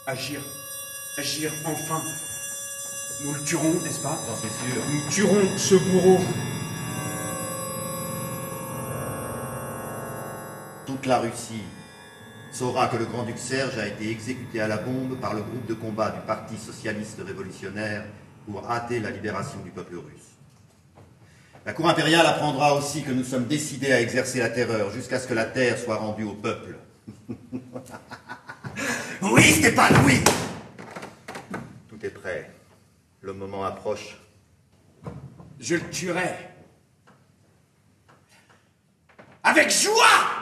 Agir. Agir, enfin. Nous le tuerons, n'est-ce pas? J'en suis sûr. Nous tuerons ce bourreau. Toute la Russie saura que le grand-duc Serge a été exécuté à la bombe par le groupe de combat du Parti socialiste révolutionnaire pour hâter la libération du peuple russe. La cour impériale apprendra aussi que nous sommes décidés à exercer la terreur jusqu'à ce que la terre soit rendue au peuple. Oui, Stéphane, oui! Tout est prêt. Le moment approche. Je le tuerai. Avec joie!